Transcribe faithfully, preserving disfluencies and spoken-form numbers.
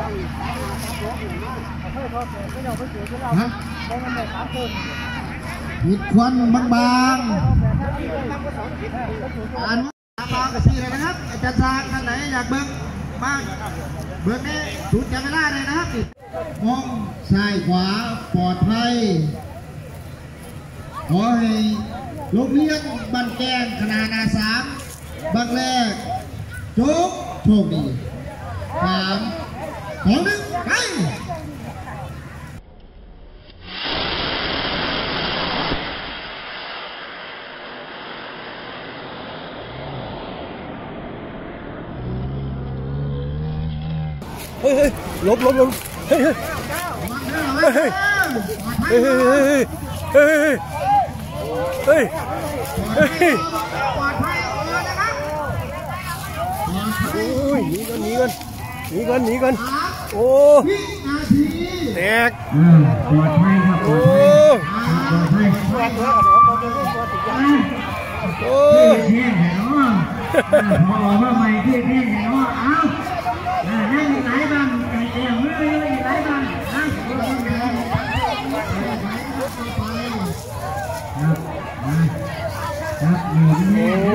ผิดควันบางๆอ่านบางกับสีเลยนะครับอาจารย์ซาท่านไหนอยากเบิ้งบ้างเบิ้งนี้สูดยังไม่ได้เลยนะครับมองซ้ายขวาปลอดภัยขอให้ลูกเลี้ยงบันแกงขนาดนาสามบังแรกจุกโชคดีสามสองหนึ่งไปเฮ้ยเฮ้ยหลบหลบหลบเฮ้ยเฮ้ยเฮ้ยเฮ้ยเฮ้ยเฮ้ยเฮ้ยเฮ้ยโอ้ยหนีกันหนีกันหนีกันหนีกันโอ้แตกปลอดภัยครับโอ้ปลอดภัยโอ้เที่ยงเนาะพอว่าไม่เที่ยงเที่ยงเนาะเอ้านั่งไหนบ้างไอ้เอ๋ไม่ไม่ไหนบ้างนะครับครับอยู่ที่นี่